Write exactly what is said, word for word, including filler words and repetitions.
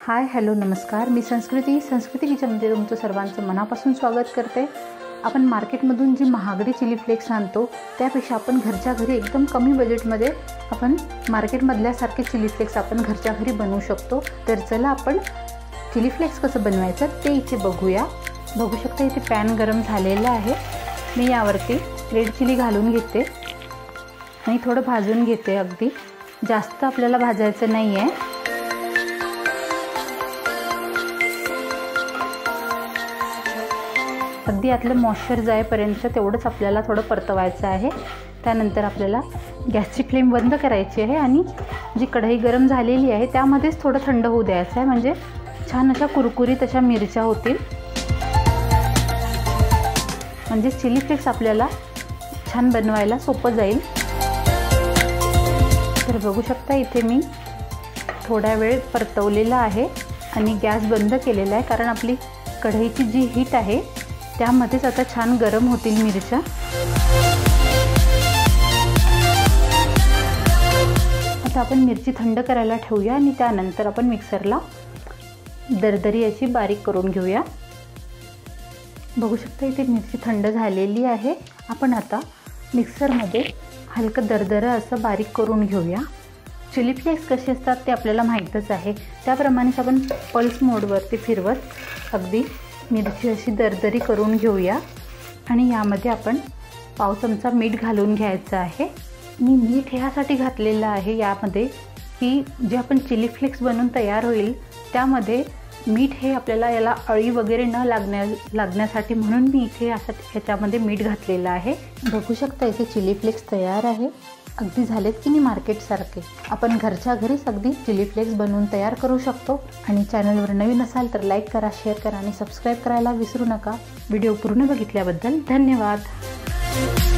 Hi hello नमस्कार, मी संस्कृती संस्कृती किचनमध्ये तुमचं सर्वांचं मनापासून स्वागत करते। आपण मार्केटमधून जी महागडी चिली फ्लेक्स आणतो त्यापेक्षा आपण घरच्या घरी एकदम कमी बजेटमध्ये आपण मार्केटमधल्यासारखे चिली फ्लेक्स आपण घरच्या घरी बनवू शकतो। तर चला आपण चिली फ्लेक्स कसं बनवायचं ते इथे बघूया। बघू शकता इथे पॅन गरम झालेला आहे। मी यावरती रेड चिली घालून घेते आणि थोडं भाजून घेते। अगदी जास्त आपल्याला भाजायचं नाही आहे। अगदी आतलं मॉइश्चर जाईपर्यंत तेवढंच आपल्याला थोडं परतवायचं आहे। त्यानंतर आपल्याला गॅसची फ्लेम बंद करायची आहे आणि जी कढई गरम झालेली आहे त्यामध्येच थोडं थंड होऊ द्यायचं आहे, म्हणजे छान अशा कुरकुरीत अशा मिरच्या होतील, म्हणजे चिली फ्लेक्स आपल्याला छान बनवायला सोपं जाईल। तर बघू शकता इथे मी थोडा वेळ परतवलेला आहे आणि गॅस बंद केलेला आहे, कारण आपली कढईची जी हीट आहे त्यामध्येच आता छान गरम होतील मिरच्या। आता आपण मिरची थंड करायला ठेवूया आणि त्यानंतर आपण मिक्सरला दरदरी अशी बारीक करून घेऊया। बघू शकता इथे मिरची थंड झालेली आहे। आपण आता मिक्सरमध्ये हलकं दरदरं असं बारीक करून घेऊया। चिली फ्लेक्स कसे असतात ते आपल्याला माहीतच आहे, त्याप्रमाणेच आपण पल्स मोडवरती फिरवत अगदी मिरची अशी दरदरी करून घेऊया। आणि यामध्ये आपण पाव चमचा मीठ घालून घ्यायचं आहे। मी मीठ ह्यासाठी घातलेलं आहे यामध्ये की जे आपण चिली फ्लेक्स बनवून तयार होईल त्यामध्ये मीठ हे आपल्याला याला अळी वगैरे न लागण्या लागण्यासाठी म्हणून मी इथे असं ह्याच्यामध्ये मीठ घातलेलं आहे। बघू शकता इथे चिली फ्लेक्स तयार आहे। अगदी झालेत की नाही मार्केटसारखे। आपण घरच्या घरीच अगदी चिली फ्लेक्स बनवून तयार करू शकतो। आणि चॅनलवर नवीन असाल तर लाईक करा, शेअर करा आणि सबस्क्राईब करायला विसरू नका। व्हिडिओ पूर्ण बघितल्याबद्दल धन्यवाद।